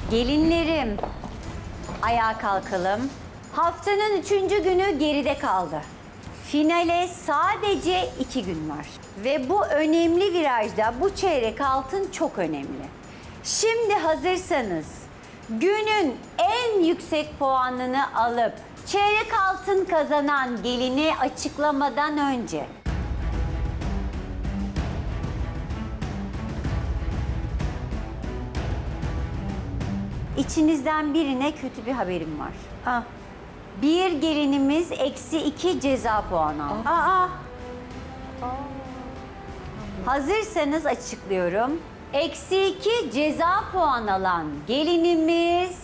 Gelinlerim, ayağa kalkalım. Haftanın 3. günü geride kaldı. Finale sadece 2 gün var. Ve bu önemli virajda bu çeyrek altın çok önemli. Şimdi hazırsanız günün en yüksek puanını alıp çeyrek altın kazanan gelini açıklamadan önce İçinizden birine kötü bir haberim var. Bir gelinimiz -2 ceza puanı aldı. Hazırsanız açıklıyorum. -2 ceza puan alan gelinimiz...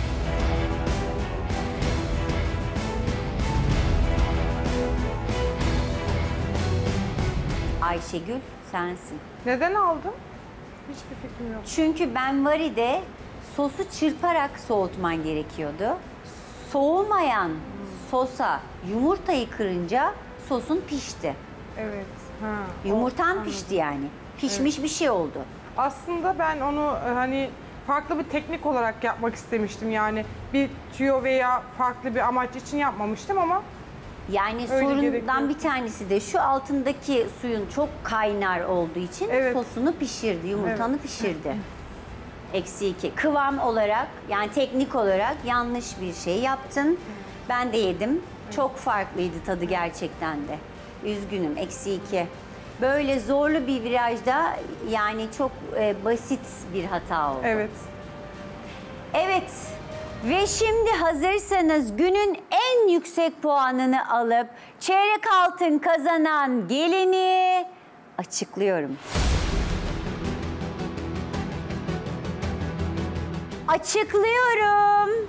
Ayşegül sensin. Neden aldın? Hiçbir fikrim yok. Çünkü benvaride sosu çırparak soğutman gerekiyordu. Soğumayan sosa yumurtayı kırınca sosun pişti. Evet. Ha, Yumurtan pişti yani. Pişmiş bir şey oldu. Aslında ben onu hani farklı bir teknik olarak yapmak istemiştim. Yani bir tüyo veya farklı bir amaç için yapmamıştım ama Yani öyle sorundan gerekiyor. bir tanesi de şu, altındaki suyun çok kaynar olduğu için Evet. sosunu pişirdi, yumurtanı pişirdi. -2. Kıvam olarak yani teknik olarak yanlış bir şey yaptın. Ben de yedim. Çok farklıydı tadı gerçekten de. Üzgünüm, -2. Böyle zorlu bir virajda yani çok basit bir hata oldu. evet. Evet. Ve şimdi hazırsanız günün en yüksek puanını alıp çeyrek altın kazanan gelini açıklıyorum. Açıklıyorum.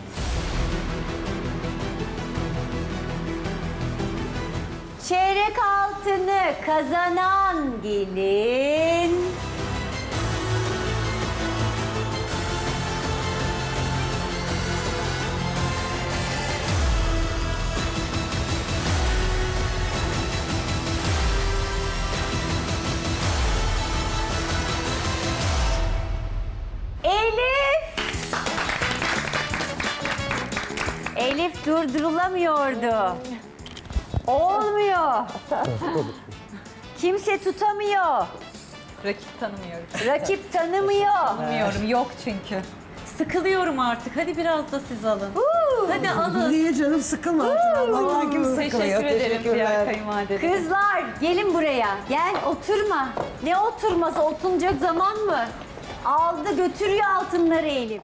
Çeyrek altını kazanan gelin... Elif! Elif durdurulamıyordu. Olmuyor. Kimse tutamıyor. Rakip tanımıyorum. Rakip tanımıyor. Tanımıyorum, yok çünkü. Sıkılıyorum artık. Hadi biraz da siz alın. Hadi alın. Niye canım sıkılma? Allah'tan kim sıkılıyor? Teşekkür ederim diğer kayınvalideler. Kızlar gelin buraya. Gel oturma. Ne oturması? Oturacak zaman mı? Aldı götürüyor altınları Elif.